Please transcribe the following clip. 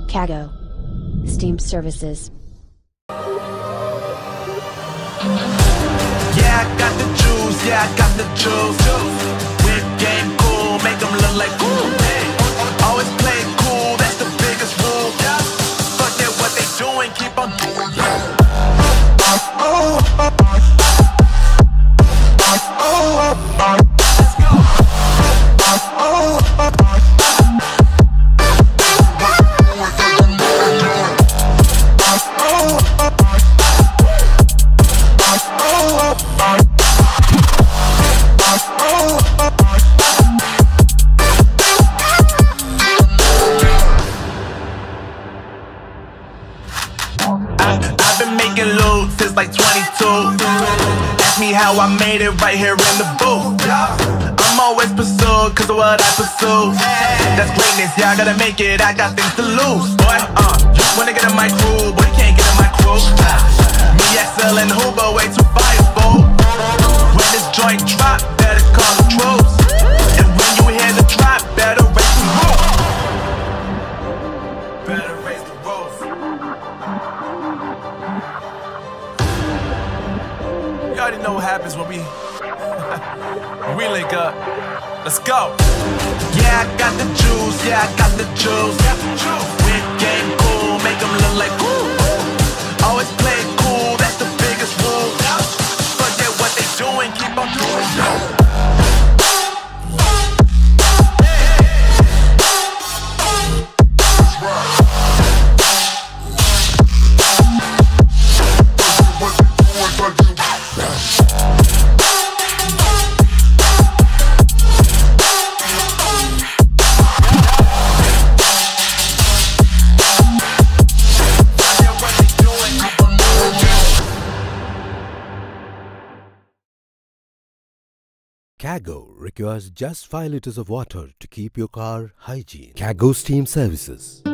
Caggo. Steam services. Yeah, I got the juice, yeah, I got the juice. Whip game cool, make them look like cool. Always play cool, that's the biggest rule. Fuck that, what they doing, keep on doing. I've been making loot since like 22. Ask me how I made it right here in the booth. I'm always pursued cause of what I pursue. That's greatness, yeah, I gotta make it, I got things to lose. Boy, wanna get in my crew, boy, you can't get in my crew. Me, XL and Huber, way too fireable. When this joint drop, better call the troops. And when you hear the drop, better raise the roof. Better raise the roof. You already know what happens when we link up. Let's go. Yeah, I got the juice. Yeah, I got the juice. Whip game cool, make them look like cool. Always play cool, that's the biggest rule. Forget what they doing, keep on doing. Caggo requires just 5 liters of water to keep your car hygiene. Caggo Steam Services.